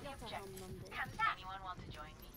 the objective. tamamlandı. Anyone want to join me?